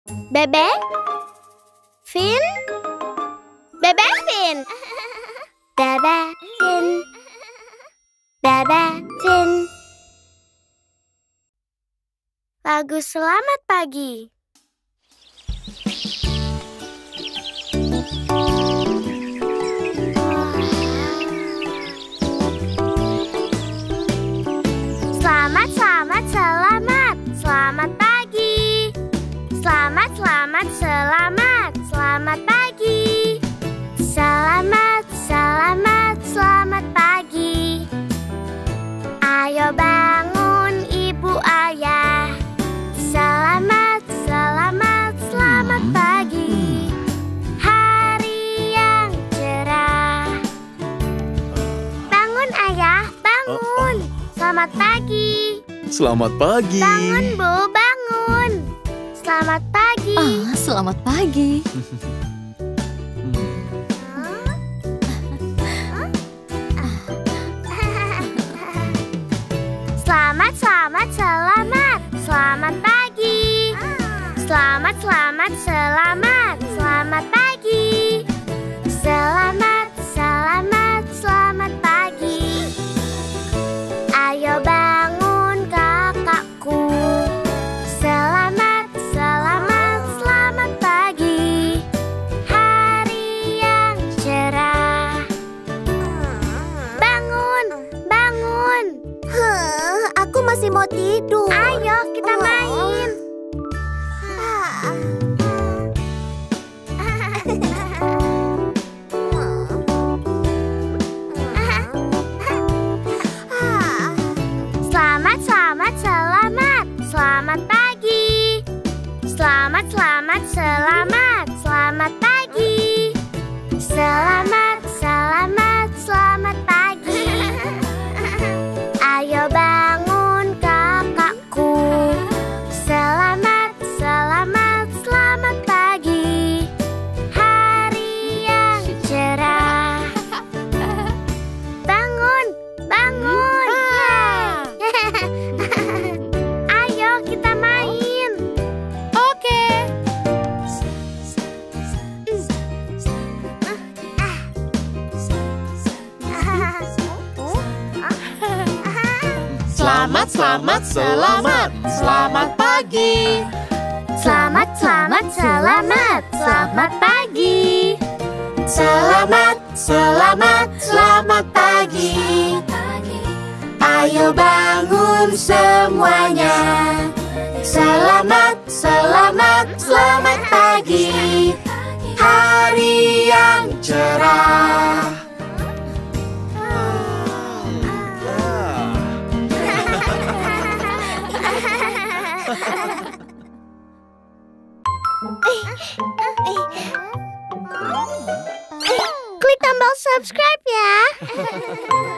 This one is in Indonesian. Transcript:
Bebek? Fin? Bebek Fin? Bebek Fin? Bebek Fin? Lagu Selamat Pagi. Selamat, selamat, selamat. Selamat pagi. Selamat, selamat, selamat. Selamat pagi. Selamat, selamat, selamat pagi. Ayo bangun ibu ayah. Selamat, selamat, selamat pagi. Hari yang cerah. Bangun ayah, bangun. Selamat pagi. Selamat pagi. Bangun Bu, bangun. Selamat pagi. Selamat pagi. Selamat, selamat, selamat. Selamat pagi. Selamat, selamat, selamat. Selamat pagi. Selamat, selamat, selamat pagi. Ayo bangun kakakku. Selamat, selamat, selamat pagi. Hari yang cerah. Bangun, bangun. Aku masih mau tidur. Ayo kita main. Selamat, selamat, selamat. Selamat pagi. Selamat, selamat, selamat. Selamat pagi. Selamat, selamat, selamat pagi. Ayo bangun kakakku. Selamat, selamat, selamat pagi. Hari yang cerah. Bangun, bangun. Ayo kita main. Oke. Selamat, selamat, selamat. Selamat pagi. Selamat, selamat, selamat. Selamat pagi. Selamat, selamat, selamat pagi. Ayo bangun semuanya. Selamat, selamat, selamat pagi. Hari yang cerah. Klik tombol subscribe ya.